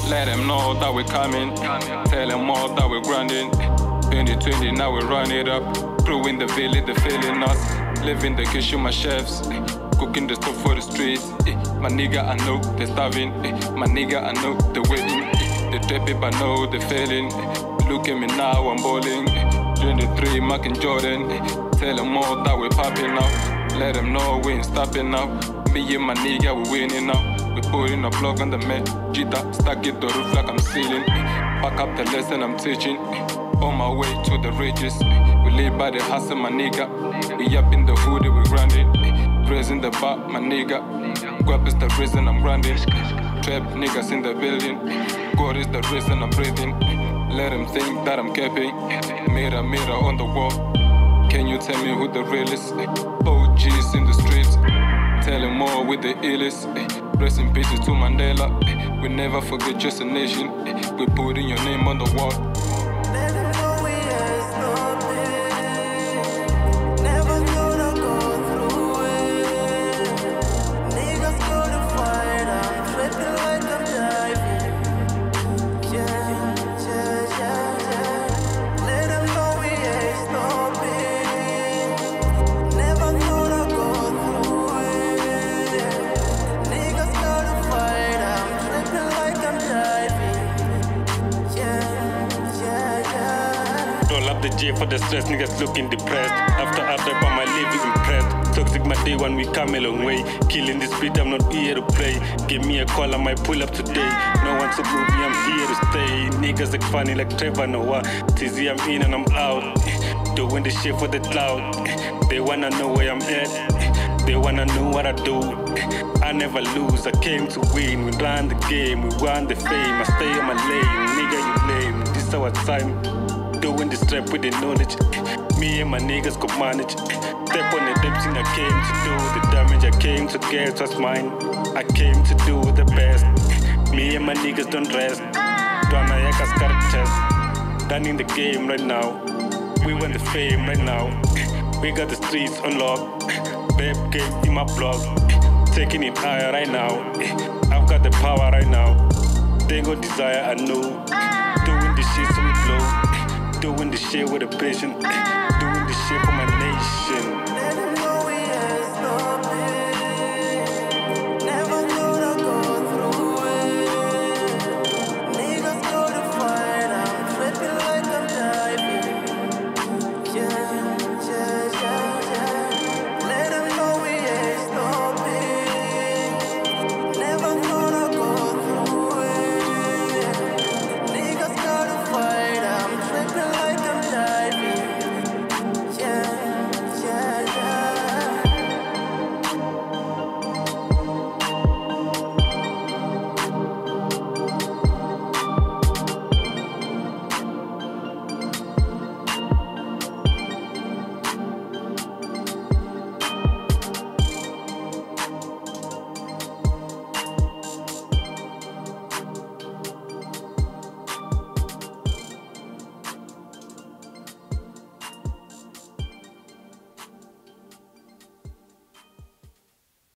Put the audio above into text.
Let them know that we're coming. Tell them all that we're grinding. 2020, now we run it up. Crew in the village, they feeling us. Living the kitchen, my chefs. Cooking the stuff for the streets. My nigga, I know they're starving. My nigga, I know they're waiting. They trap it, but know they're failing. Look at me now, I'm balling. 23, Mark and Jordan. Tell them all that we're popping now. Let them know we ain't stopping now. Me and my nigga, we winning now. We putting a block on the mat. Jita, stack it the roof like I'm ceiling. Back up the lesson I'm teaching. On my way to the ridges. We live by the hustle, my nigga. We up in the hood, we grinding. Raising the bar, my nigga. Guap is the reason I'm grinding. Trap niggas in the building. God is the reason I'm breathing. Let them think that I'm capping. Mirror, mirror on the wall. Can you tell me who the real is? OGs in the streets. Tell them all with the illest. Rest in peace to Mandela. We never forget just a nation. We putting your name on the wall. Roll up the J for the stress, niggas looking depressed. After but my living impressed. Toxic my day when we come a long way. Killing this beat, I'm not here to play. Give me a call, I might pull up today. No one to move me, I'm here to stay. Niggas act funny like Trevor Noah. TZ, I'm in and I'm out. Doing this shit for the cloud. They wanna know where I'm at. They wanna know what I do. I never lose, I came to win. We ran the game, we won the fame. I stay on my lane, nigga you lame. This our time. Doing this trap with the knowledge. Me and my niggas could manage. Step on the dips and I came to do the damage. I came to get what's mine. I came to do the best. Me and my niggas don't rest. Dwana yaka scarab done in the game right now. We want the fame right now. We got the streets on lock. Babe game in my blog. Taking it higher right now. I've got the power right now. They got desire, I know. Doing this shit so we blow. Doing this shit with a passion.